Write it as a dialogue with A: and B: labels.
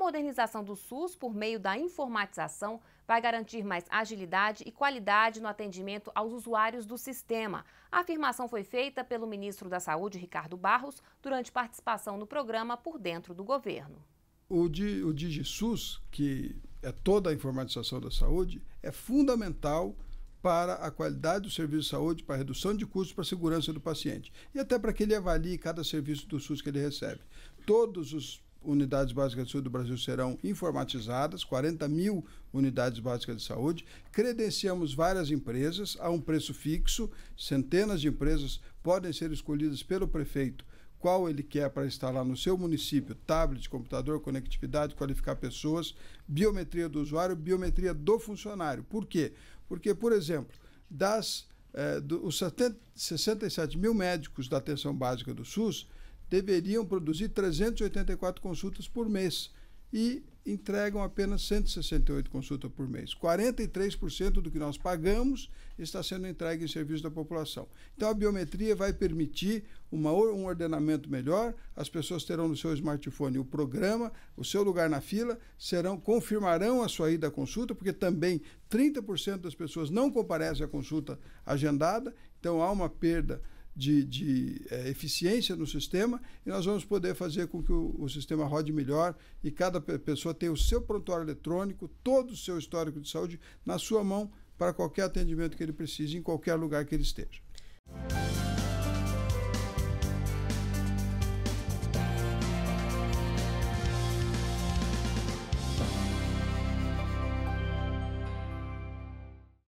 A: modernização do SUS por meio da informatização vai garantir mais agilidade e qualidade no atendimento aos usuários do sistema. A afirmação foi feita pelo ministro da Saúde, Ricardo Barros, durante participação no programa Por Dentro do Governo.
B: O DigiSUS, que é toda a informatização da saúde, é fundamental para a qualidade do serviço de saúde, para a redução de custos, para a segurança do paciente. E até para que ele avalie cada serviço do SUS que ele recebe. Todas as unidades básicas de saúde do Brasil serão informatizadas, 40 mil unidades básicas de saúde. Credenciamos várias empresas a um preço fixo, centenas de empresas podem ser escolhidas pelo prefeito qual ele quer para instalar no seu município: tablet, computador, conectividade, qualificar pessoas, biometria do usuário, biometria do funcionário. Por quê? Porque, por exemplo, os 67 mil médicos da atenção básica do SUS deveriam produzir 384 consultas por mês e entregam apenas 168 consultas por mês. 43% do que nós pagamos está sendo entregue em serviço da população. Então a biometria vai permitir um ordenamento melhor, as pessoas terão no seu smartphone o programa, o seu lugar na fila, confirmarão a sua ida à consulta, porque também 30% das pessoas não comparecem à consulta agendada, então há uma perda de eficiência no sistema, e nós vamos poder fazer com que o sistema rode melhor e cada pessoa tenha o seu prontuário eletrônico, todo o seu histórico de saúde na sua mão para qualquer atendimento que ele precise, em qualquer lugar que ele esteja.